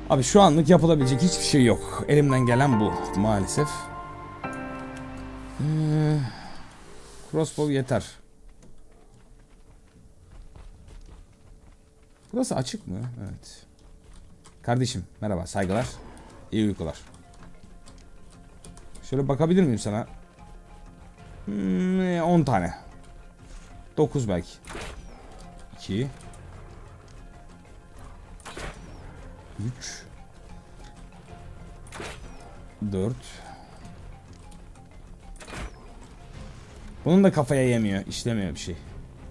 Abi şu anlık yapılabilecek hiçbir şey yok. Elimden gelen bu maalesef. Crossbow yeter. Burası açık mı? Evet. Kardeşim merhaba, saygılar. İyi uykular. Şöyle bakabilir miyim sana? 10 tane. 9 belki. 2 3 4. Bunun da kafaya yemiyor. İşlemiyor bir şey.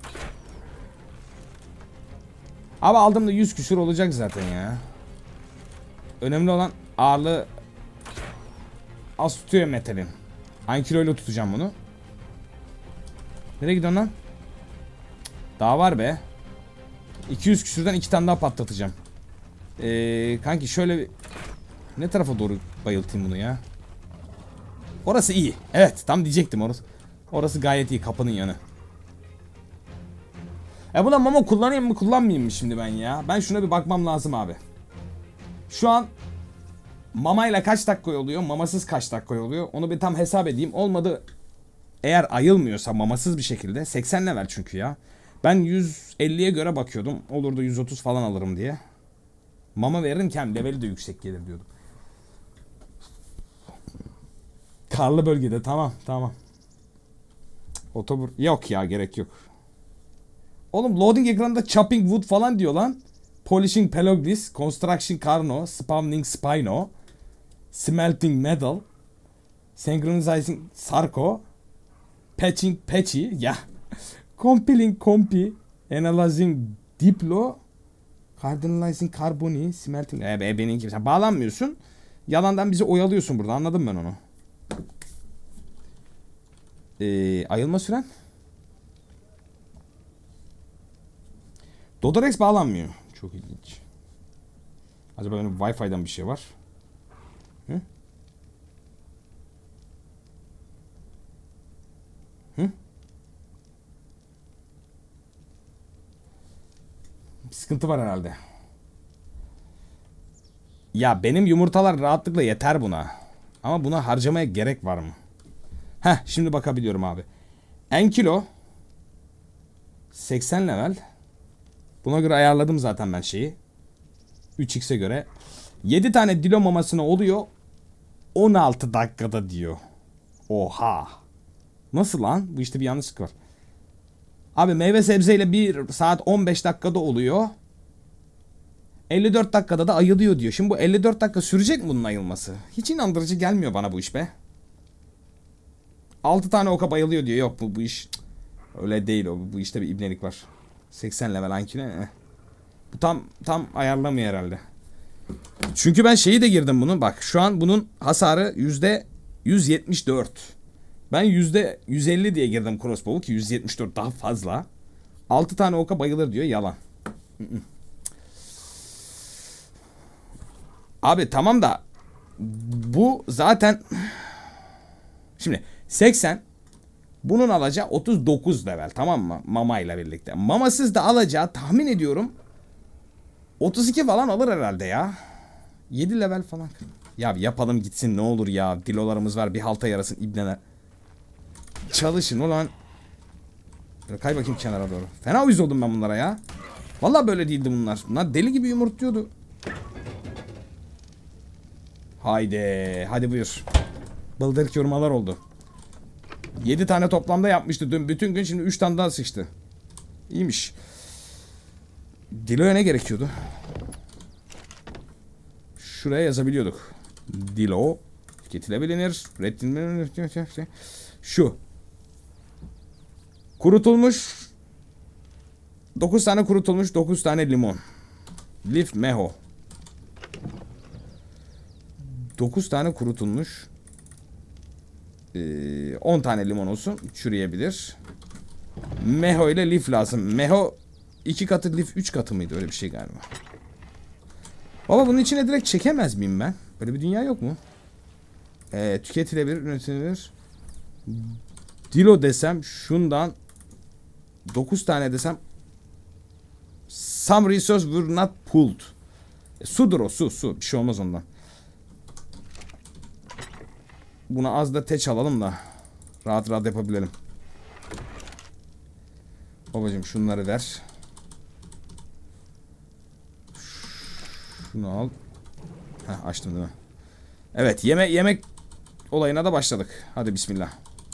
Abi aldığımda 100 küsur olacak zaten ya. Önemli olan ağırlığı az tutuyor metalin. Aynı kiloyla tutacağım bunu. Nereye gidiyorsun lan? Daha var be. 200 küsürden 2 tane daha patlatacağım. Kanki şöyle bir... Ne tarafa doğru bayıltayım bunu ya? Orası iyi. Evet, tam diyecektim orası. Orası gayet iyi, kapının yanı. Buna mama kullanayım mı kullanmayayım mı şimdi ben ya? Ben şuna bir bakmam lazım abi. Şu an mamayla kaç dakika oluyor? Mamasız kaç dakika oluyor? Onu bir tam hesap edeyim. Olmadı, eğer ayılmıyorsa mamasız bir şekilde 80 level çünkü ya. Ben 150'ye göre bakıyordum. Olur da 130 falan alırım diye. Mama veririm ki hem leveli de yüksek gelir diyordum. Karlı bölgede, tamam. Otobur yok ya, gerek yok. Oğlum loading ekranında chopping wood falan diyor lan. Polishing pelaglis, construction carno, spawning spino, smelting metal, synchronizing sarco, patching patchy ya. Compiling compi, analyzing diplo, cardinalizing carboni, smelting. Benimki sen bağlanmıyorsun. Yalandan bizi oyalıyorsun burada, anladım ben onu. Ayılma süren. Dodorex bağlanmıyor. Çok ilginç. Acaba benim Wi-Fi'den bir şey var? Hı? Hı? Bir sıkıntı var herhalde. Ya benim yumurtalar rahatlıkla yeter buna. Ama buna harcamaya gerek var mı? Şimdi bakabiliyorum abi. En kilo 80 level. Buna göre ayarladım zaten ben şeyi. 3x'e göre. 7 tane dilo mamasına oluyor. 16 dakikada diyor. Oha. Nasıl lan? Bu işte bir yanlışlık var. Abi meyve sebzeyle 1 saat 15 dakikada oluyor. 54 dakikada da ayılıyor diyor. Şimdi bu 54 dakika sürecek mi bunun ayılması? Hiç inandırıcı gelmiyor bana bu iş be. 6 tane oka bayılıyor diyor. Yok bu iş öyle değil o. Bu işte bir ibnelik var. 80 level ankine. Bu tam ayarlamıyor herhalde. Çünkü ben şeyi de girdim bunun. Bak şu an bunun hasarı %174. Ben %150 diye girdim crossbow'u ki 174 daha fazla. 6 tane oka bayılır diyor, yalan. Abi tamam da bu zaten şimdi 80, bunun alacağı 39 level, tamam mı? Mama ile birlikte. Mamasız da alacağı tahmin ediyorum 32 falan alır herhalde ya. 7 level falan. Ya yapalım gitsin ne olur ya. Dilolarımız var, bir halta yarasın ibneler. Çalışın ulan. Böyle kay bakayım kenara doğru. Fena uyuz oldum ben bunlara ya. Vallahi böyle değildi bunlar. Bunlar deli gibi yumurtluyordu. Haydi. Hadi buyur. Bıldırık yormalar oldu. 7 tane toplamda yapmıştı dün bütün gün, şimdi 3 tane daha sıçtı. İyiymiş. Dilo'ya ne gerekiyordu? Şuraya yazabiliyorduk. Dilo tüketilebilir. Şu. Kurutulmuş 9 tane kurutulmuş, 9 tane limon. Leaf meho. 9 tane kurutulmuş. 10 tane limon olsun. Çürüyebilir. Meho ile lif lazım. Meho 2 katı, lif 3 katı mıydı? Öyle bir şey galiba. Baba bunun içine direkt çekemez miyim ben? Böyle bir dünya yok mu? Tüketilebilir, üretilebilir. Dilo desem şundan 9 tane desem some resource were not pulled. Sudur o, su. Bir şey olmaz ondan. Buna az da teç alalım da rahat rahat yapabilelim. Babacım şunları ver. Şunu al. Heh, açtım değil mi? Evet, yemek olayına da başladık. Hadi bismillah.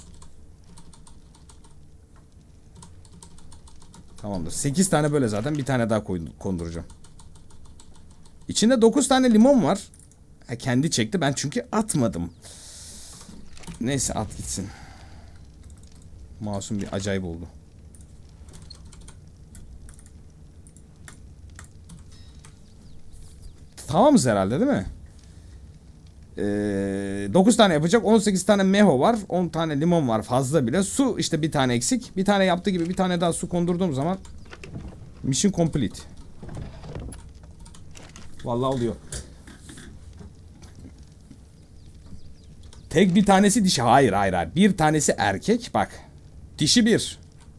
Tamamdır. 8 tane böyle zaten. Bir tane daha konduracağım. İçinde 9 tane limon var. Kendi çekti. Ben çünkü atmadım. Neyse, at gitsin. Masum bir acayip oldu. Tamamız herhalde değil mi? 9 tane yapacak. 18 tane meho var. 10 tane limon var fazla bile. Su işte bir tane eksik. Bir tane yaptığı gibi bir tane daha su kondurduğum zaman mission complete. Vallahi oluyor. Tek bir tanesi dişi. Hayır. Bir tanesi erkek. Bak. Dişi 1.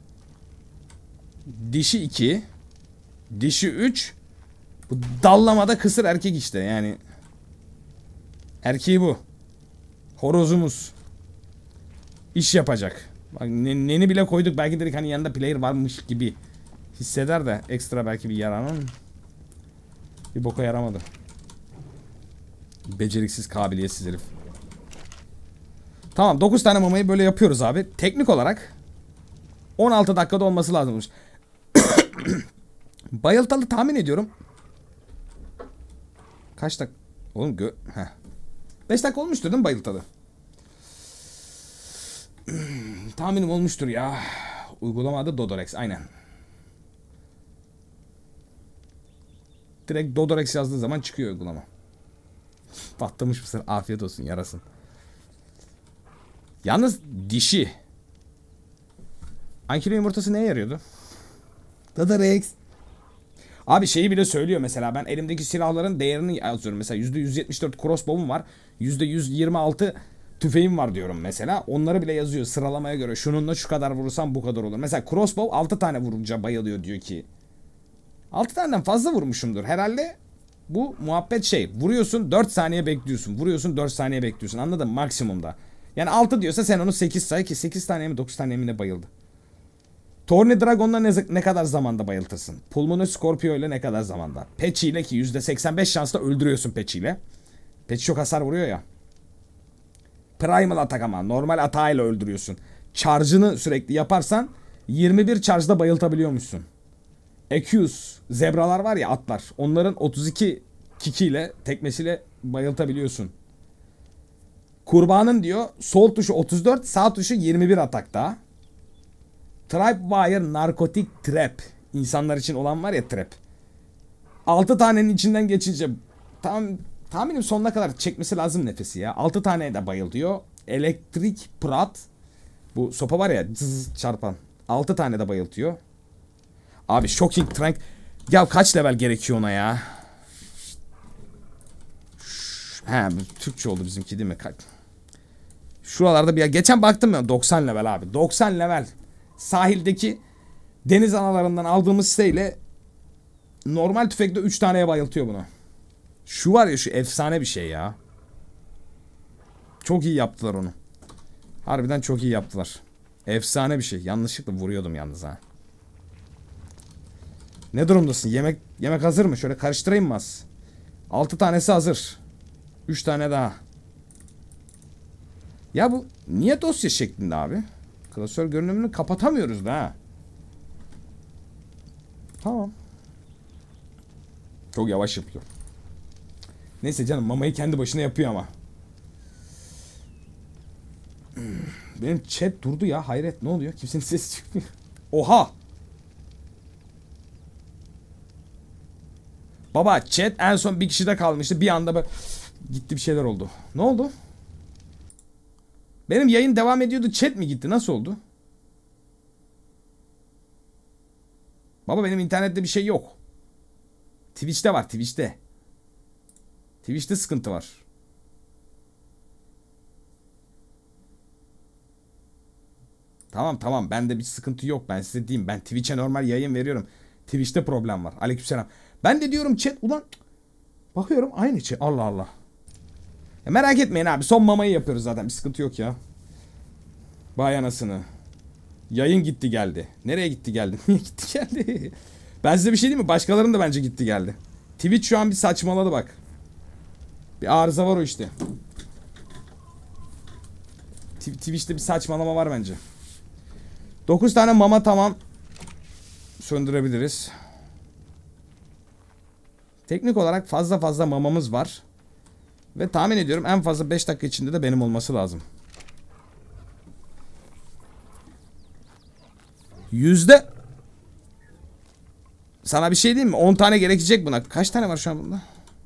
Dişi 2. Dişi 3. Bu dallamada kısır erkek işte yani. Erkeği bu. Horozumuz. İş yapacak. Bak neni bile koyduk. Belki dedik hani yanında player varmış gibi hisseder de ekstra belki bir yaranın. Bir boka yaramadı. Beceriksiz, kabiliyetsiz herif. Tamam, 9 tane mamayı böyle yapıyoruz abi. Teknik olarak 16 dakikada olması lazımmış. Bayıltalı tahmin ediyorum. Kaç dakika? Oğlum 5 dakika olmuştur değil mi bayıltalı? Tahminim olmuştur ya. Uygulamada Dodorex aynen. Direkt Dodorex yazdığı zaman çıkıyor uygulama. Patlamış mısır, afiyet olsun, yarasın. Yalnız dişi. Ankilo yumurtası neye yarıyordu? Dodorex. Abi şeyi bile söylüyor mesela, ben elimdeki silahların değerini yazıyorum. Mesela %174 crossbow'um var. %126 tüfeğim var diyorum mesela. Onları bile yazıyor sıralamaya göre. Şununla şu kadar vurursam bu kadar olur. Mesela crossbow 6 tane vurunca bayılıyor diyor ki. 6 taneden fazla vurmuşumdur herhalde. Bu muhabbet şey. Vuruyorsun 4 saniye bekliyorsun. Vuruyorsun 4 saniye bekliyorsun. Anladın mı? Maksimumda. Yani 6 diyorsa sen onu 8 say ki 8 tane mi 9 tane mi ne bayıldı. Thorny Dragon'la ne kadar zamanda bayıltırsın? Pulmonary Scorpio ile ne kadar zamanda? Patchy ile ki %85 şansla öldürüyorsun Patchy ile. Patchy çok hasar vuruyor ya. Primal atak ama normal atağıyla öldürüyorsun. Charge'ını sürekli yaparsan 21 charge'da bayıltabiliyormuşsun. Equus, zebralar var ya, atlar. Onların 32 kikiyle, tekmesiyle bayıltabiliyorsun. Kurbanın diyor sol tuşu 34, sağ tuşu 21 atakta. Tripwire narkotik trap. İnsanlar için olan var ya trap. 6 tanenin içinden geçince tahminim sonuna kadar çekmesi lazım nefesi ya. 6 taneye de bayılıyor. Elektrik prat. Bu sopa var ya cız çarpan. 6 tane de bayıltıyor. Abi Shocking Trank. Ya kaç level gerekiyor ona ya? He, Türkçe oldu bizimki değil mi? Şuralarda bir geçen baktım ya, 90 level abi. 90 level. Sahildeki deniz analarından aldığımız siteyle normal tüfekle 3 taneye bayıltıyor bunu. Şu var ya, şu efsane bir şey ya. Çok iyi yaptılar onu. Harbiden çok iyi yaptılar. Efsane bir şey. Yanlışlıkla vuruyordum yalnız ha. Ne durumdasın? Yemek hazır mı? Şöyle karıştırayım mı az? 6 tanesi hazır. 3 tane daha. Ya bu niye dosya şeklinde abi? Klasör görünümünü kapatamıyoruz da ha. Tamam. Çok yavaş yapıyor. Neyse canım, mamayı kendi başına yapıyor ama. Benim chat durdu ya, hayret, ne oluyor? Kimsenin sesi çıkmıyor. Oha! Baba chat en son bir kişide kalmıştı. Bir anda böyle gitti, bir şeyler oldu. Ne oldu? Benim yayın devam ediyordu. Chat mi gitti? Nasıl oldu? Baba benim internette bir şey yok. Twitch'te var, Twitch'te. Twitch'te sıkıntı var. Tamam bende bir sıkıntı yok, ben size diyeyim. Ben Twitch'e normal yayın veriyorum. Twitch'te problem var. Aleykümselam. Ben de diyorum chat ulan Bakıyorum aynı içi. Allah Allah. Ya merak etmeyin abi. Son mamayı yapıyoruz zaten. Bir sıkıntı yok ya. Vay anasını. Yayın gitti geldi. Nereye gitti geldi? Niye gitti geldi? Ben size bir şey diyeyim mi? Başkalarının da bence gitti geldi. Twitch şu an bir saçmaladı bak. Bir arıza var o işte. Twitch'te bir saçmalama var bence. 9 tane mama tamam. Söndürebiliriz. Teknik olarak fazla mamamız var. Ve tahmin ediyorum en fazla 5 dakika içinde de benim olması lazım. Sana bir şey diyeyim mi? 10 tane gerekecek buna. Kaç tane var şu an bunda?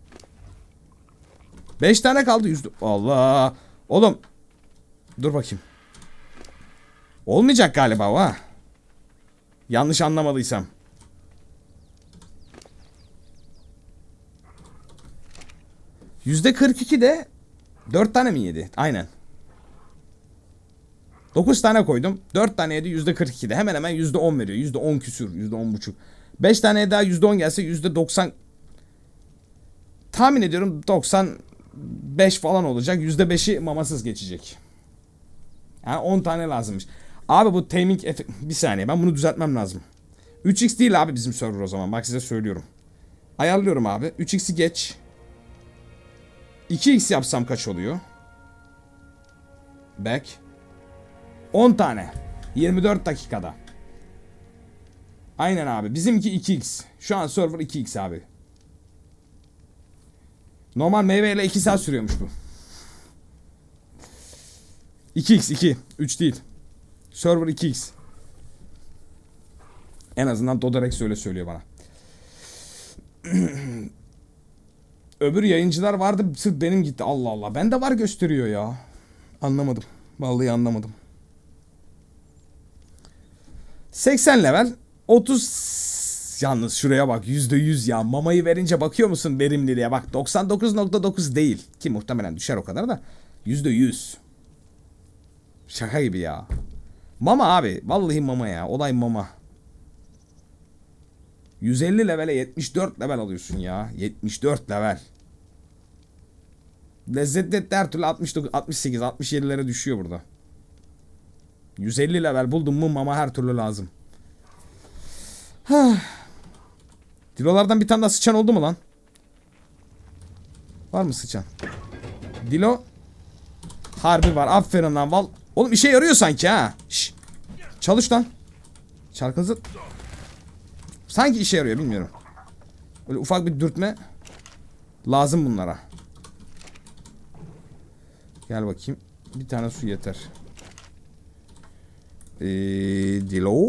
5 tane kaldı. Allah. Oğlum. Dur bakayım. Olmayacak galiba o ha. Yanlış anlamadıysam. %42'de 4 tane mi yedi? Aynen. 9 tane koydum. 4 tane yedi %42'de. Hemen hemen %10 veriyor. %10 küsür. %10,5. 5 tane daha %10 gelse %90. Tahmin ediyorum 95 falan olacak. %5'i mamasız geçecek. Yani 10 tane lazımmış. Abi bu timing bir saniye, ben bunu düzeltmem lazım. 3x değil abi bizim server o zaman. Bak size söylüyorum. Ayarlıyorum abi. 3x'i geç. 2x yapsam kaç oluyor? Back. 10 tane. 24 dakikada. Aynen abi. Bizimki 2x. Şu an server 2x abi. Normal meyveyle 2 saat sürüyormuş bu. 2x 2. 3 değil. Server 2x. En azından Dodorex öyle söylüyor bana. Öbür yayıncılar vardı, sırf benim gitti. Allah Allah. Bende var gösteriyor ya. Anlamadım. Vallahi anlamadım. 80 level. 30. Yalnız şuraya bak. %100 ya. Mamayı verince bakıyor musun verimliliğe? Bak 99,9 değil. Ki muhtemelen düşer o kadar da. %100. Şaka gibi ya. Mama abi. Vallahi mama ya. Olay mama. 150 levele 74 level alıyorsun ya. 74 level. Lezzetli her türlü 69, 68, 67'lere düşüyor burada. 150 level buldum mu mama her türlü lazım. Dilolardan bir tane daha sıçan oldu mu lan? Var mı sıçan? Dilo. Harbi var. Aferin lan. Oğlum işe yarıyor sanki ha. Şş. Çalış lan. Çarkınızı. Sanki işe yarıyor, bilmiyorum. Böyle ufak bir dürtme lazım bunlara. Gel bakayım. Bir tane su yeter. Dilo.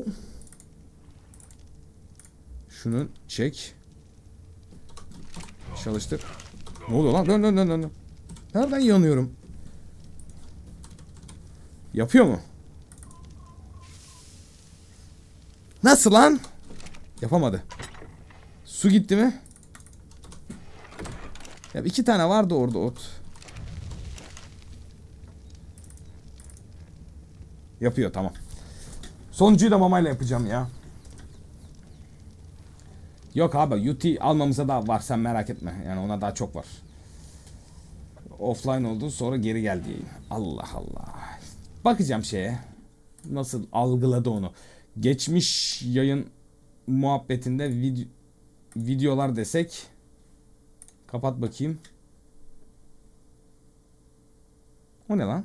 Şunu çek. Çalıştır. Ne oluyor lan? Dön. Nereden yanıyorum? Yapıyor mu? Nasıl lan? Yapamadı. Su gitti mi? Ya 2 tane vardı orada ot. Yapıyor, tamam. Sonuncuyu da mamayla yapacağım ya. Yok abi, UT almamıza da var, sen merak etme. Yani ona daha çok var. Offline oldu, sonra geri geldi yayın. Allah Allah. Bakacağım şeye. Nasıl algıladı onu. Geçmiş yayın muhabbetinde videolar desek. Kapat bakayım. O ne lan?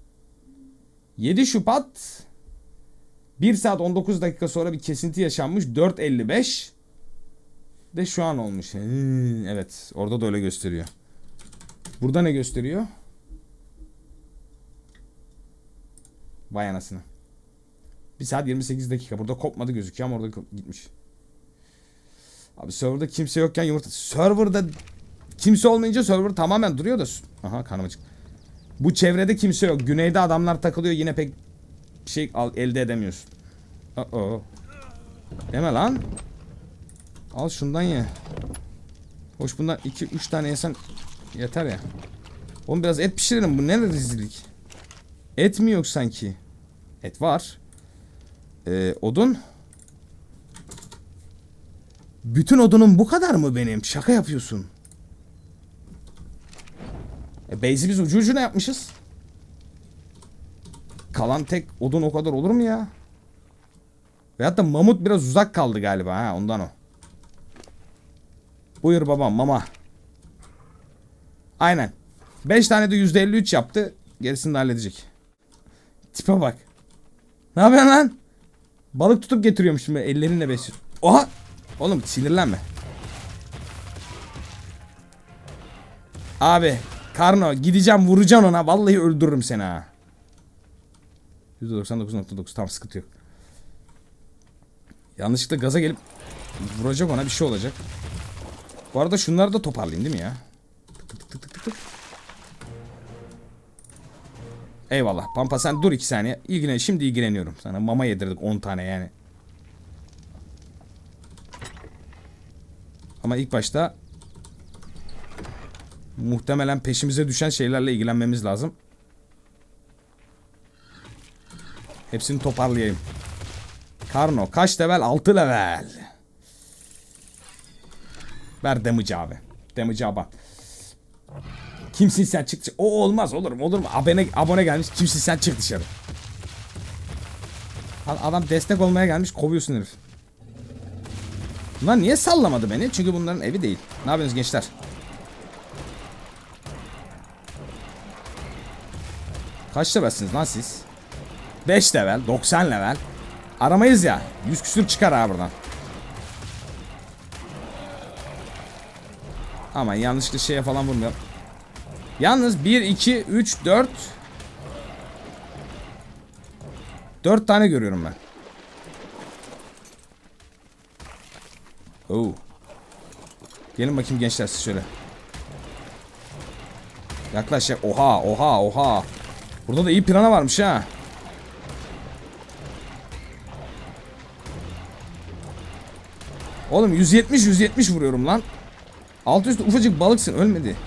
7 Şubat 1 saat 19 dakika sonra bir kesinti yaşanmış. 4.55 de şu an olmuş. Evet, orada da öyle gösteriyor. Burada ne gösteriyor? Vay anasını. 1 saat 28 dakika. Burada kopmadı gözüküyor ama orada gitmiş. Abi serverda kimse yokken yumurta. Serverda kimse olmayınca server tamamen duruyor da. Aha, karnım acıktı. Bu çevrede kimse yok. Güneyde adamlar takılıyor, yine pek bir şey elde edemiyorsun. Deme lan. Al şundan ye. Hoş, bundan 2-3 tane yesen yeter ya. Oğlum biraz et pişirelim. Bu ne rezillik. Et mi yok sanki? Et var. Odun. Bütün odunum bu kadar mı benim? Şaka yapıyorsun. Base'i biz ucu ucuna yapmışız. Kalan tek odun o kadar olur mu ya? Veyahut da mamut biraz uzak kaldı galiba ha, ondan o. Buyur babam mama. Aynen. 5 tane de %53 yaptı. Gerisini de halledecek. Tipe bak. Ne yapıyorsun lan? Balık tutup getiriyormuş şimdi ellerinle besliyor. Oha! Oğlum sinirlenme. Abi Karno gideceğim vuracağım ona. Vallahi öldürürüm seni ha. %99.9 tam sıkıntı yok. Yanlışlıkla gaza gelip vuracak ona, bir şey olacak. Bu arada şunları da toparlayayım değil mi ya? Tık tık tık tık tık. Eyvallah. Pampa sen dur 2 saniye. Şimdi ilgileniyorum. Sana mama yedirdik 10 tane yani. Ama ilk başta muhtemelen peşimize düşen şeylerle ilgilenmemiz lazım. Hepsini toparlayayım. Karno kaç level? 6 level. Ver damage abi. Damage abi. Kimsin sen, çık. O olmaz, olur mu? Olur mu? Abone gelmiş. Kimsin sen, çık dışarı. Adam destek olmaya gelmiş, kovuyorsun herif. Bunlar niye sallamadı beni? Çünkü bunların evi değil. Ne yapıyorsunuz gençler? Kaç levelsiniz lan siz? 5 level, 90 level. Aramayız ya. 100 küsür çıkar ha buradan. Ama yanlışlıkla şeye falan vurmuyor. Yalnız 1, 2, 3, 4 4 tane görüyorum ben. Oo. Gelin bakayım gençler siz şöyle. Yaklaş ya. Oha oha oha. Burada da iyi pirana varmış ha. Oğlum 170 vuruyorum lan. Alt üstü ufacık balıksın, ölmedi.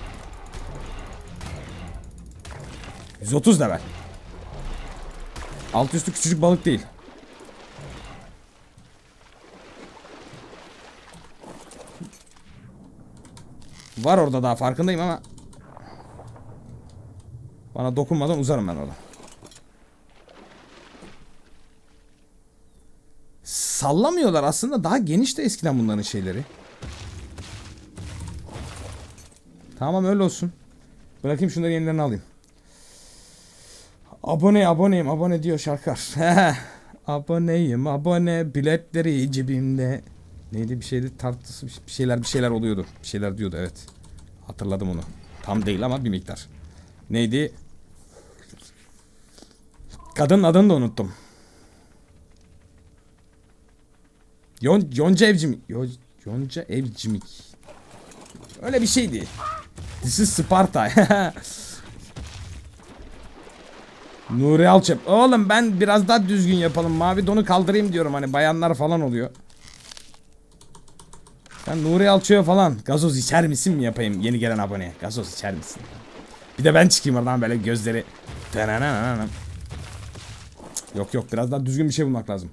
130 level. Alt üstü küçücük balık değil. Var orada daha, farkındayım ama bana dokunmadan uzarım ben orada. Sallamıyorlar aslında, daha geniş de eskiden bunların şeyleri. Tamam öyle olsun. Bırakayım şunları, yenilerini alayım. Abone diyor şarkılar. Aboneyim abone, biletleri cebimde. Neydi, bir şeydi, tartısı bir şeyler oluyordu. Bir şeyler diyordu, evet. Hatırladım onu. Tam değil ama bir miktar. Neydi? Kadının adını da unuttum. Yonca Evcimik. Yonca Evcimik. Öyle bir şeydi. This is Sparta. Nuri Alçep. Oğlum ben biraz daha düzgün yapalım. Mavi donu kaldırayım diyorum, hani bayanlar falan oluyor. Sen Nuri Alço'ya falan gazoz içer misin mi yapayım yeni gelen abone? Gazoz içer misin? Bir de ben çıkayım oradan böyle gözleri. Yok biraz daha düzgün bir şey bulmak lazım.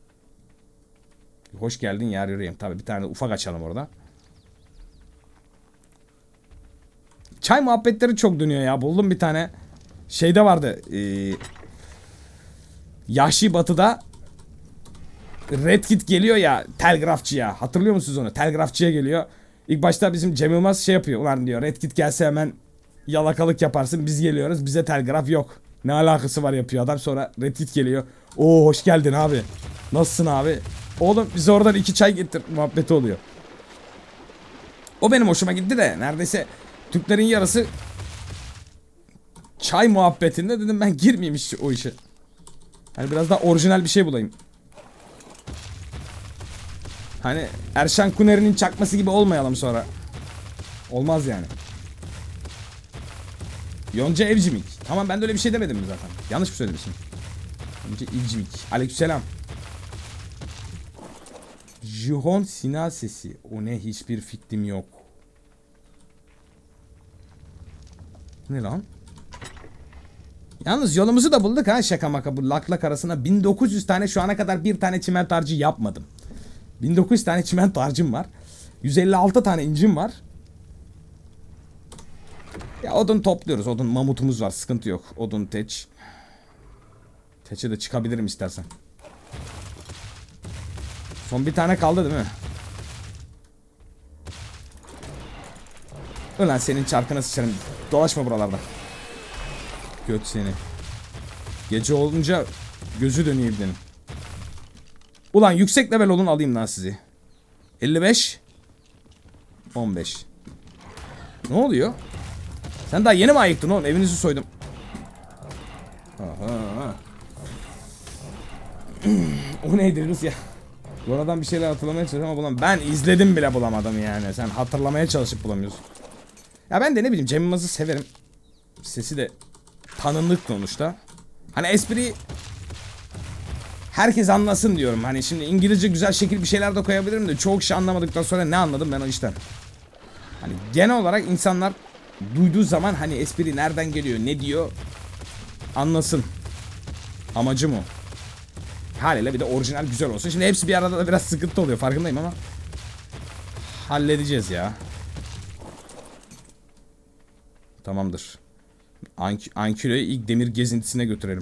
Hoş geldin yar yüreğim. Tabii bir tane de ufak açalım orada. Çay muhabbetleri çok dönüyor ya. Buldum bir tane. Şeyde vardı. Yahşi Batı'da Red Kit geliyor ya telgrafçıya. Hatırlıyor musunuz onu? Telgrafçıya geliyor. İlk başta bizim Cem Yılmaz şey yapıyor. Ulan diyor, Red Kit gelse hemen yalakalık yaparsın. Biz geliyoruz. Bize telgraf yok. Ne alakası var yapıyor adam. Sonra Red Kit geliyor. Oo hoş geldin abi. Nasılsın abi? Oğlum bize oradan 2 çay getir muhabbeti oluyor. O benim hoşuma gitti de. Neredeyse Türklerin yarısı çay muhabbetinde, dedim ben girmeyeyim işte o işe. Hani biraz daha orijinal bir şey bulayım. Hani Erşan Kuneri'nin çakması gibi olmayalım sonra. Olmaz yani. Yonca Evcimik. Tamam, ben de öyle bir şey demedim mi zaten? Yanlış mı söylemişim? Yonca Evcimik. Aleykümselam. Jihon Sina sesi. O ne, hiçbir fikrim yok. Ne lan? Yalnız yolumuzu da bulduk ha, şaka maka, bu laklak arasına 1900 tane şu ana kadar bir tane çimento harcı yapmadım. 1900 tane çimento harcım var. 156 tane incim var. Ya odun topluyoruz. Odun mamutumuz var. Sıkıntı yok. Odun teç. Teçe de çıkabilirim istersen. Son bir tane kaldı değil mi? Ulan senin çarkına sıçarım. Dolaşma buralarda. Göt seni. Gece olunca gözü dönüyor benim. Ulan yüksek level olun alayım lan sizi. 55 15. Ne oluyor? Sen daha yeni mi ayıktın oğlum? Evinizi soydum. Aha. O neydi Rus ya? Bu aradan bir şeyler hatırlamaya çalışıyorum ama bulamam. Ben izledim bile bulamadım yani. Sen hatırlamaya çalışıp bulamıyorsun. Ya ben de ne bileyim Cem Yılmaz'ı severim. Sesi de tanındık sonuçta. Hani espriyi herkes anlasın diyorum. Hani şimdi İngilizce güzel şekil bir şeyler de koyabilirim de çoğu kişi anlamadıktan sonra ne anladım ben o işten. Hani genel olarak insanlar duyduğu zaman hani espri nereden geliyor, ne diyor anlasın. Amacım o. Haliyle bir de orijinal güzel olsun. Şimdi hepsi bir arada da biraz sıkıntı oluyor farkındayım ama halledeceğiz ya. Tamamdır. Ankylo'yu ilk demir gezintisine götürelim.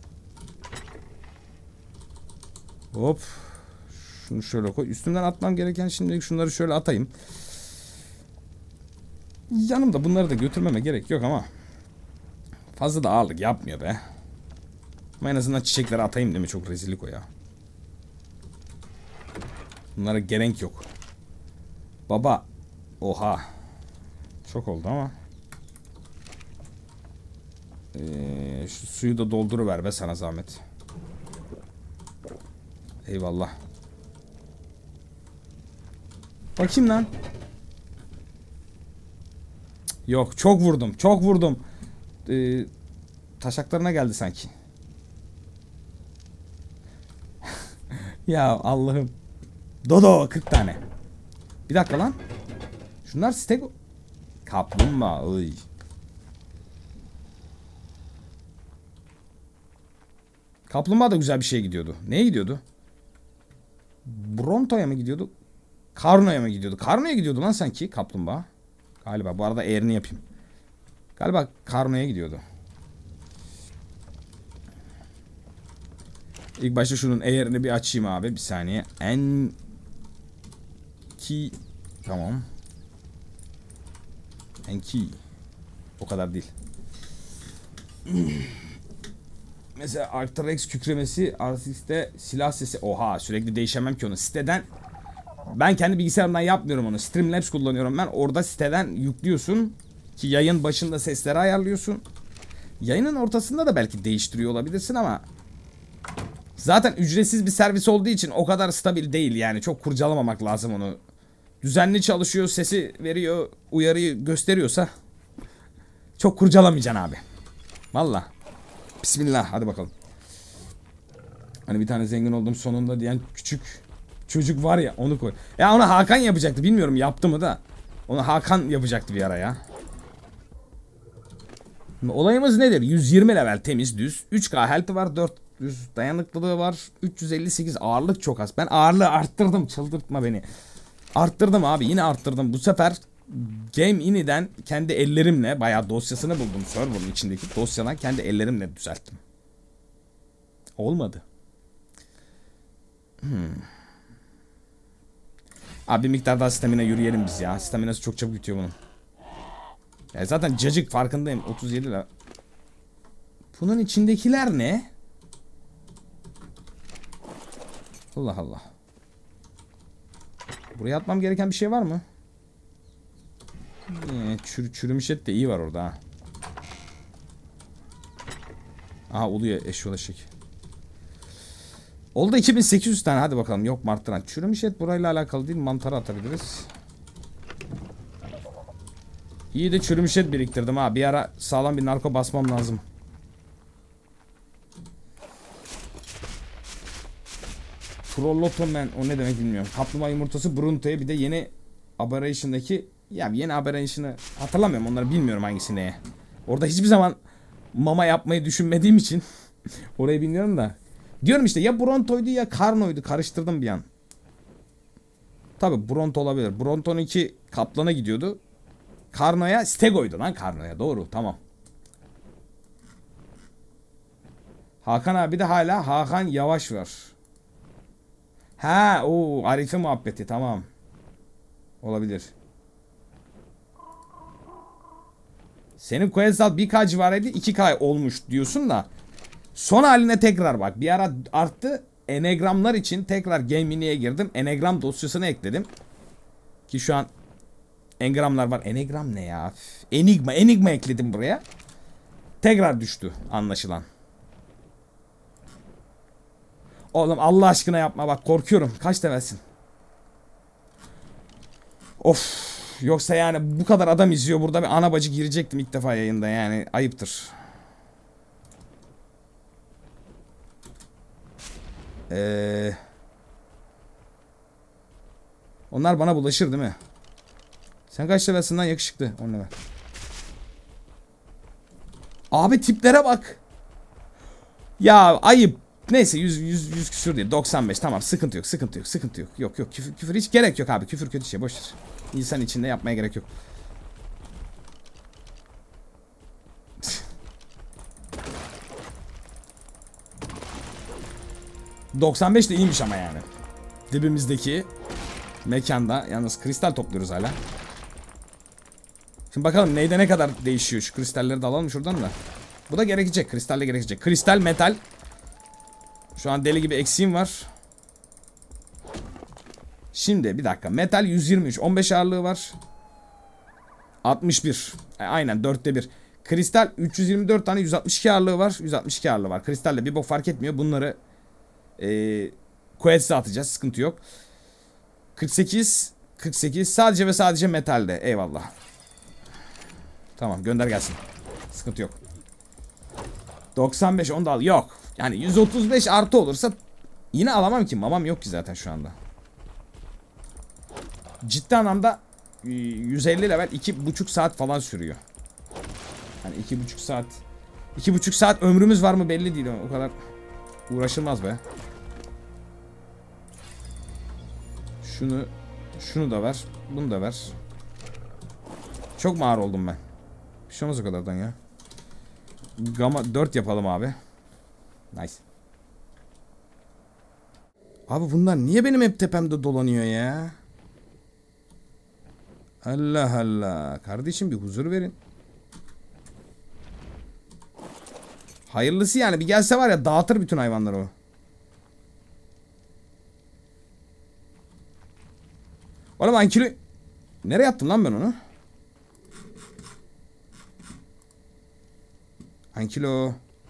Hop. Şunu şöyle koy. Üstümden atmam gereken şimdilik şunları şöyle atayım. Yanımda bunları da götürmeme gerek yok ama fazla da ağırlık yapmıyor be. Ama en azından çiçekleri atayım değil mi? Çok rezillik o ya. Bunlara gerek yok. Baba. Oha. Çok oldu ama. Şu suyu da dolduruver be sana zahmet. Eyvallah. Bakayım lan. Yok çok vurdum. Çok vurdum. Taşaklarına geldi sanki. Ya Allah'ım. Dodo 40 tane. Bir dakika lan. Şunlar stego. Kaplumbağa. Oy. Kaplumbağa da güzel bir şeye gidiyordu. Neye gidiyordu? Bronto'ya mı gidiyordu? Karno'ya mı gidiyordu? Karno'ya gidiyordu lan sanki kaplumbağa. Galiba bu arada eğerini yapayım. Galiba Karno'ya gidiyordu. İlk başta şunun eğerini bir açayım abi. Bir saniye. Tamam. O kadar değil. Mesela Arcteryx kükremesi, Arctex'te silah sesi. Oha sürekli değişemem ki onu. Siteden ben kendi bilgisayarımdan yapmıyorum onu. Streamlabs kullanıyorum ben. Orada siteden yüklüyorsun ki yayın başında sesleri ayarlıyorsun. Yayının ortasında da belki değiştiriyor olabilirsin ama zaten ücretsiz bir servis olduğu için o kadar stabil değil yani. Çok kurcalamamak lazım onu. Düzenli çalışıyor, sesi veriyor, uyarıyı gösteriyorsa çok kurcalamayacaksın abi. Valla. Bismillah hadi bakalım. Hani bir tane zengin oldum sonunda diyen küçük çocuk var ya onu koy. Ya onu Hakan yapacaktı bilmiyorum yaptı mı da. Onu Hakan yapacaktı bir ara ya. Şimdi olayımız nedir? 120 level temiz düz. 3K health'ı var 400 dayanıklılığı var. 358 ağırlık çok az. Ben ağırlığı arttırdım çıldırtma beni. Arttırdım abi yine arttırdım. Bu sefer Game Ini'den kendi ellerimle bayağı dosyasını buldum. Server'ın içindeki dosyadan kendi ellerimle düzelttim. Olmadı. Abi bir miktar daha stamina yürüyelim biz ya. Staminası çok çabuk bitiyor bunun. Ya zaten cacık farkındayım. 37 lira. Bunun içindekiler ne? Allah Allah. Buraya atmam gereken bir şey var mı? Çürümüş et de iyi var orada ha. Aha oluyor eşyol eşek. Oldu 2800 tane hadi bakalım yok mu arttıran. Çürümüş et burayla alakalı değil mantarı atabiliriz. İyi de çürümüş et biriktirdim ha. Bir ara sağlam bir narko basmam lazım. Prolotomen o ne demek bilmiyorum. Kaplumbağa yumurtası Brunto'ya bir de yeni Aberration'daki ya yeni Aberration'ı hatırlamıyorum onları bilmiyorum hangisi neye. Orada hiçbir zaman mama yapmayı düşünmediğim için orayı bilmiyorum da. Diyorum işte ya Bronto'ydu ya Karno'ydu karıştırdım bir an. Tabi Bronto olabilir. Bronto'nunki Kaplan'a gidiyordu. Karno'ya Stego'ydu lan Karno'ya. Doğru tamam. Hakan abi de hala Hakan Yavaş var. Ha o Arife muhabbeti tamam. Olabilir. Senin Quetzal 1K civarıydı 2K olmuş diyorsun da. Son haline tekrar bak. Bir ara arttı. Enegramlar için tekrar Game Mini'ye girdim. Enegram dosyasını ekledim. Ki şu an engramlar var. Enegram ne ya? Enigma ekledim buraya. Tekrar düştü anlaşılan. Oğlum Allah aşkına yapma bak korkuyorum. Kaç levelsin? Of. Yoksa yani bu kadar adam izliyor burada bir ana bacı girecektim ilk defa yayında yani ayıptır. Onlar bana bulaşır değil mi? Sen kaç levelsin lan yakışıklı? 10 level. Abi tiplere bak. Ya ayıp. Neyse 100 küsür değil. 95 tamam sıkıntı yok sıkıntı yok sıkıntı yok. Yok yok küfür hiç gerek yok abi. Küfür kötü şey boşver. İnsan içinde yapmaya gerek yok. ...95 de iyiymiş ama yani. Dibimizdeki mekanda yalnız kristal topluyoruz hala. Şimdi bakalım neyde ne kadar değişiyor. Şu kristalleri de alalım şuradan da. Bu da gerekecek. Kristalle gerekecek. Kristal metal. Şu an deli gibi eksiğim var. Şimdi bir dakika. Metal 123. 15 ağırlığı var. 61. Aynen 4'te 1. Kristal 324 tane 162 ağırlığı var. 162 ağırlığı var. Kristalle bir bok fark etmiyor. Bunları Quetz'e atacağız. Sıkıntı yok. 48. 48. Sadece ve sadece metalde. Eyvallah. Tamam gönder gelsin. Sıkıntı yok. 95 onu da al. Yok. Yani 135 artı olursa yine alamam ki. Mamam yok ki zaten şu anda. Ciddi anlamda 150 level 2,5 saat falan sürüyor. Hani 2,5 saat. 2,5 saat ömrümüz var mı belli değil. O kadar uğraşılmaz be. Şunu da ver. Bunu da ver. Çok mu ağır oldum ben? Bir şey olmaz o kadardan ya. Gamma 4 yapalım abi. Nice. Abi bunlar niye benim hep tepemde dolanıyor ya? Allah Allah. Kardeşim bir huzur verin. Hayırlısı yani. Bir gelse var ya dağıtır bütün hayvanları o. Oğlum ankilo... Nereye attım lan ben onu? Ankilo.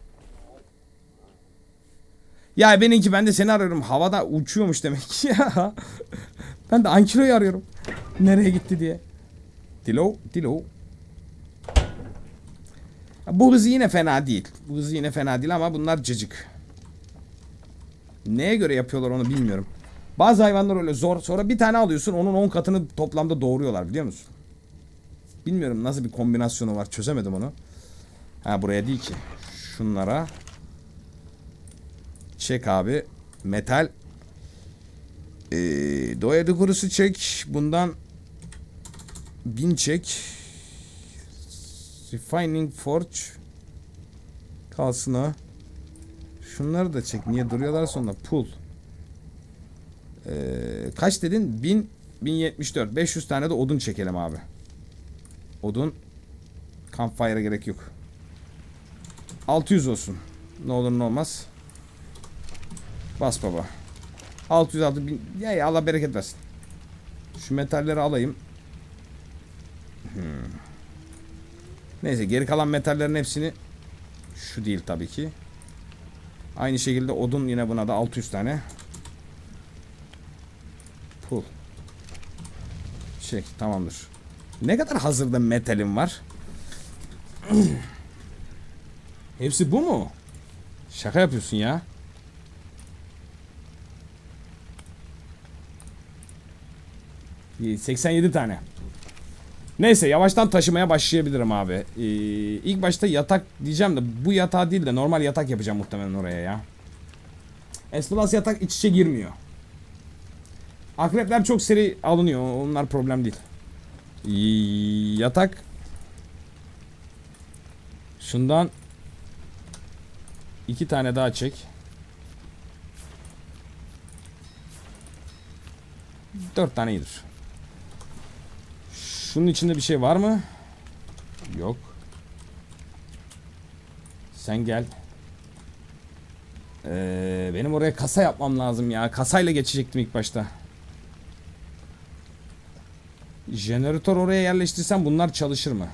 Ya benimki ben de seni arıyorum. Havada uçuyormuş demek ki ya. Ben de Ankilo'yu arıyorum. Nereye gitti diye. Dilo. Bu hızı yine fena değil. Bu hızı yine fena değil ama bunlar cacık. Neye göre yapıyorlar onu bilmiyorum. Bazı hayvanlar öyle zor. Sonra bir tane alıyorsun onun 10 katını toplamda doğuruyorlar biliyor musun? Bilmiyorum nasıl bir kombinasyonu var çözemedim onu. Ha buraya değil ki. Şunlara. Çek abi. Metal. Doya kurusu çek. Bundan 1000 çek. Refining Forge. Kalsın o. Şunları da çek. Niye duruyorlar sonra? Pull. Kaç dedin? 1074. 500 tane de odun çekelim abi. Odun. Campfire'a gerek yok. 600 olsun. Ne olur ne olmaz. Bas baba. 606 bin. Ya Allah bereket versin. Şu metalleri alayım. Neyse geri kalan metallerin hepsini. Şu değil tabii ki. Aynı şekilde odun yine buna da 600 tane. Pull. Çek tamamdır. Ne kadar hazırda metalim var? Hepsi bu mu? Şaka yapıyorsun ya. İyi, 87 tane. Neyse yavaştan taşımaya başlayabilirim abi. İlk başta yatak diyeceğim de bu yatağı değil de normal yatak yapacağım muhtemelen oraya ya. S+ yatak iç içe girmiyor. Akrepler çok seri alınıyor. Onlar problem değil. Yatak. Şundan 2 tane daha çek. 4 tane iyidir. Şunun içinde bir şey var mı? Yok. Sen gel. Benim oraya kasa yapmam lazım ya. Kasayla geçecektim ilk başta. Jeneratör oraya yerleştirsem bunlar çalışır mı?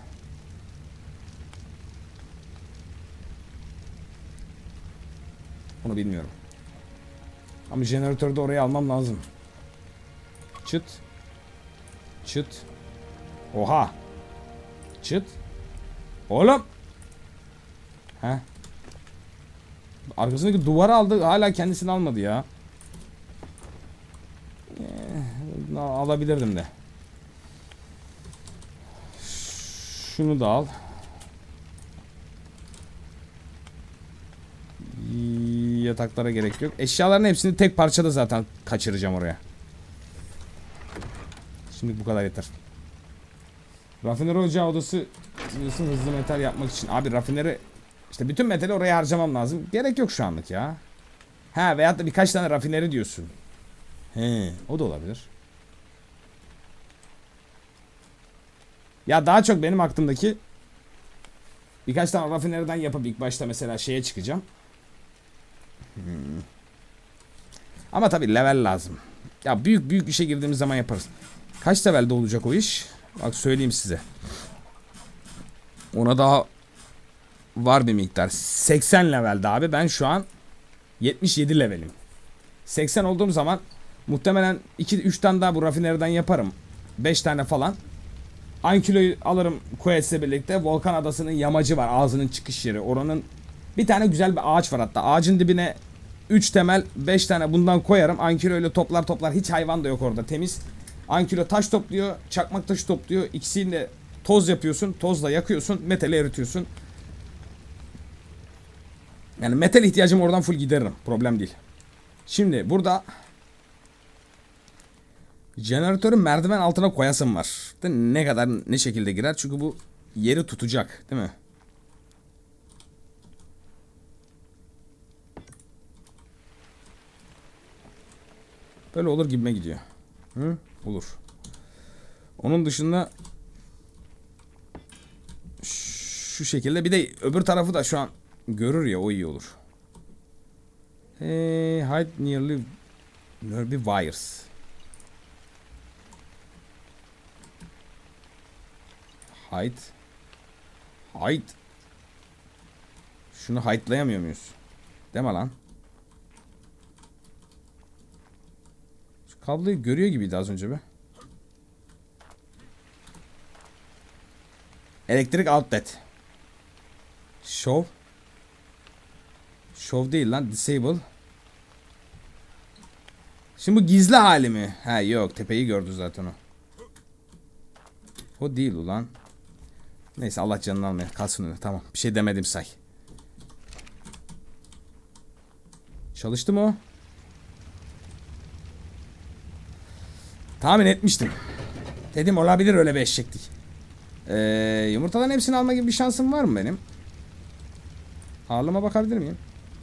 Bunu bilmiyorum. Ama jeneratörü de oraya almam lazım. Çıt. Çıt. Oha. Çıt. Oğlum. Heh. Arkasındaki duvarı aldı. Hala kendisini almadı ya. Alabilirdim de. Şunu da al. Yataklara gerek yok. Eşyaların hepsini tek parçada zaten kaçıracağım oraya. Şimdi bu kadar yeter. Rafineri ocağı odası diyorsun, hızlı metal yapmak için. Abi rafineri işte bütün metali oraya harcamam lazım. Gerek yok şu anlık ya. Ha, veyahut da birkaç tane rafineri diyorsun. He, o da olabilir. Ya daha çok benim aklımdaki birkaç tane rafineriden yapıp ilk başta mesela şeye çıkacağım. Ama tabii level lazım. Ya büyük işe girdiğimiz zaman yaparız. Kaç levelde olacak o iş? Bak söyleyeyim size. Ona daha var bir miktar. 80 levelde abi. Ben şu an 77 levelim. 80 olduğum zaman muhtemelen 2-3 tane daha bu rafineriden yaparım. 5 tane falan. Ankylo'yu alırım Quest'le birlikte. Volkan Adası'nın yamacı var. Ağzının çıkış yeri. Oranın bir tane güzel bir ağaç var hatta. Ağacın dibine 3 temel 5 tane bundan koyarım. Ankylo ile toplar. Hiç hayvan da yok orada. Temiz. Ankylo taş topluyor. Çakmak taşı topluyor. İkisini de toz yapıyorsun. Tozla yakıyorsun. Metali eritiyorsun. Yani metal ihtiyacımı oradan full gideririm. Problem değil. Şimdi burada jeneratörün merdiven altına koyasım var. Ne kadar ne şekilde girer? Çünkü bu yeri tutacak, değil mi? Böyle olur gibime gidiyor. Hı? Olur. Onun dışında şu şekilde bir de öbür tarafı da şu an görür ya, o iyi olur. Hide nearly wires. Hide. Şunu hide'layamıyor muyuz? Deme lan. Şu kabloyu görüyor gibiydi az önce be. Elektrik outlet. Show değil lan. Disable. Şimdi bu gizli hali mi? Ha yok, tepeyi gördü zaten o. O değil ulan. Neyse, Allah canını almaya kalsın öyle. Tamam, bir şey demedim say. Çalıştı mı o? Tahmin etmiştim. Dedim olabilir öyle bir eşeklik. Yumurtaların hepsini alma gibi bir şansım var mı benim? Ağırlığıma bakabilir miyim?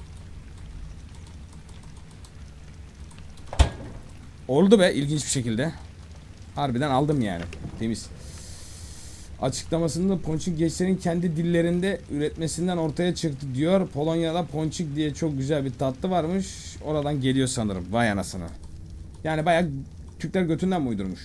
Oldu be, ilginç bir şekilde. Harbiden aldım yani. Temiz. Açıklamasında ponçik gençlerin kendi dillerinde üretmesinden ortaya çıktı diyor. Polonya'da ponçik diye çok güzel bir tatlı varmış. Oradan geliyor sanırım. Vay anasını. Yani bayağı Türkler götünden mi uydurmuş?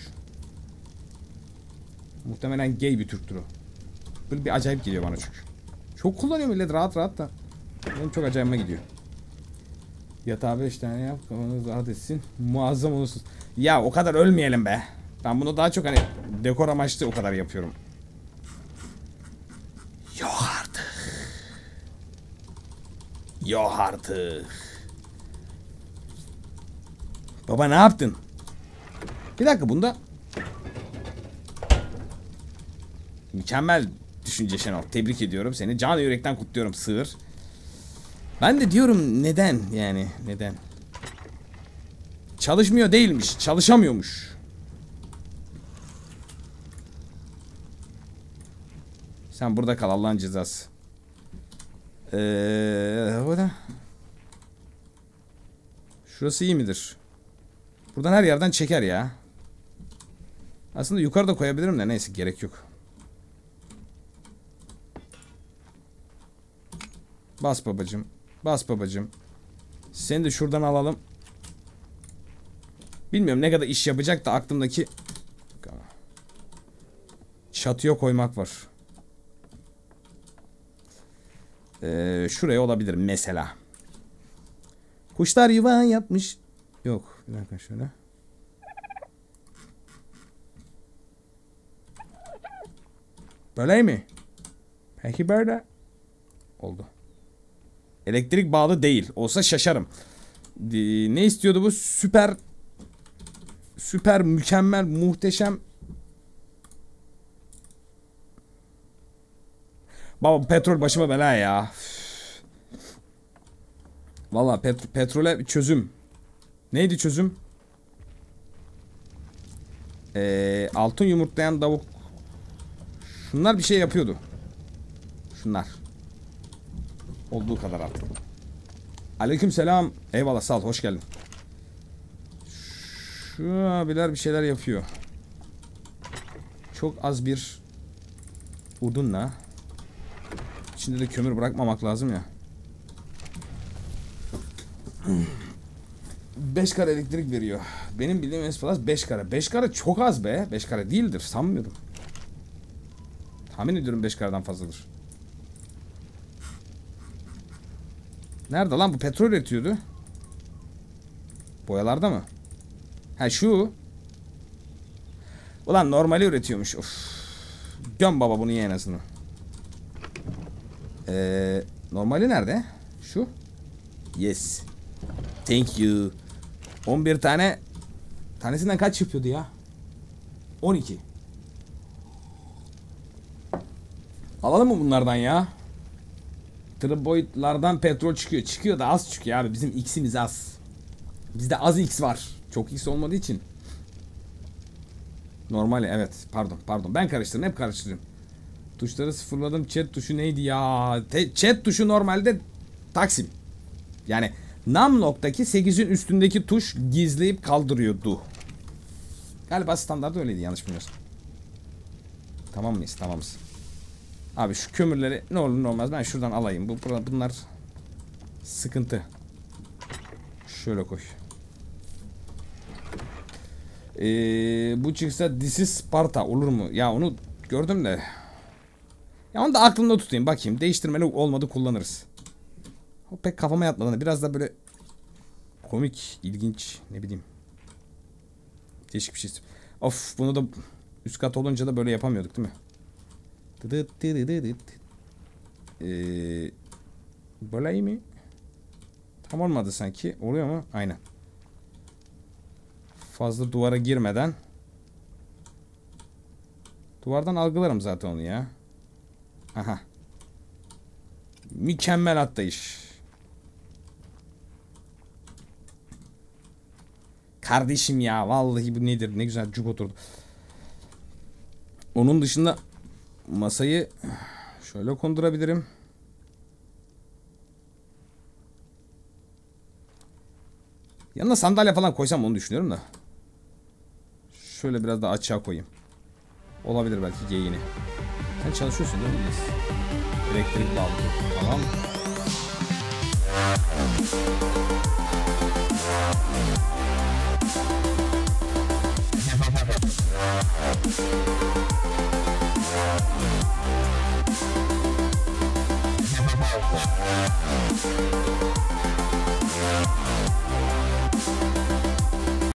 Muhtemelen gay bir Türktür o. Böyle bir acayip geliyor bana çünkü. Çok kullanıyor millet rahat da. Benim çok acayipime gidiyor. Yatağa 5 tane yap, kafanız rahat etsin. Muazzam olursun. Ya o kadar ölmeyelim be. Ben bunu daha çok hani dekor amaçlı o kadar yapıyorum. Yok artık. Yok artık. Baba ne yaptın? Bir dakika, bunda mükemmel düşünce Şenol. Tebrik ediyorum seni. Canı yürekten kutluyorum sığır. Ben de diyorum neden yani neden? Çalışmıyor değilmiş. Çalışamıyormuş. Sen burada kal Allah'ın cezası. Bu da. Şurası iyi midir? Buradan her yerden çeker ya. Aslında yukarıda koyabilirim de neyse gerek yok. Bas babacım. Bas babacım. Seni de şuradan alalım. Bilmiyorum ne kadar iş yapacak da aklımdaki çatıya koymak var. Şuraya olabilir mesela. Kuşlar yuva yapmış. Yok bir dakika şöyle. Böyle mi? Peki böyle. Oldu. Elektrik bağlı değil. Olsa şaşarım. Ne istiyordu bu? Süper mükemmel muhteşem. Baba petrol başıma bela ya. Valla petrole bir çözüm. Neydi çözüm? Altın yumurtlayan tavuk. Şunlar bir şey yapıyordu. Şunlar. Olduğu kadar artık. Aleykümselam. Eyvallah sağ ol hoş geldin. Şu abiler bir şeyler yapıyor. Çok az bir odunla. İçinde de kömür bırakmamak lazım ya. 5 kare elektrik veriyor. Benim bildiğim Espalas 5 kare. 5 kare çok az be. 5 kare değildir sanmıyorum. Tahmin ediyorum 5 kareden fazladır. Nerede lan bu petrol üretiyordu? Boyalarda mı? Ha şu. Ulan normali üretiyormuş. Of. Göm baba bunu ye en azından. Normali nerede? Şu. Yes. Thank you. 11 tane. Tanesinden kaç yapıyordu ya? 12. Alalım mı bunlardan ya? Triboidlardan petrol çıkıyor. Çıkıyor da az çıkıyor abi. Bizim X'imiz az. Bizde az X var. Çok X olmadığı için. Normali evet. Pardon. Ben karıştırdım. Hep karıştırıyorum. Tuşları sıfırladım. Chat tuşu neydi ya? Chat tuşu normalde Taksim. Yani Numlock'taki 8'in üstündeki tuş gizleyip kaldırıyordu. Galiba standart öyleydi yanlış bilmiyorsam. Tamam mıyız? Tamamız. Abi şu kömürleri ne olur ne olmaz ben şuradan alayım. Bunlar sıkıntı. Şöyle koy. Bu çıksa This is Sparta olur mu? Ya onu gördüm de. Ya onu da aklımda tutayım bakayım. Değiştirmeli olmadı kullanırız. O pek kafama yatmadı. Biraz da böyle komik, ilginç ne bileyim. Değişik bir şey. Of bunu da üst kat olunca da böyle yapamıyorduk değil mi? Böyle iyi mi? Tam olmadı sanki. Oluyor mu? Aynen. Fazla duvara girmeden. Duvardan algılarım zaten onu ya. Aha. Mükemmel atlayış. Kardeşim ya vallahi bu nedir? Ne güzel cuk oturdu. Onun dışında masayı şöyle kondurabilirim. Yanına sandalye falan koysam onu düşünüyorum da. Şöyle biraz daha açığa koyayım. Olabilir belki geyiğini. Sen çalışıyorsun değil mi? Elektrik bağlı. Tamam.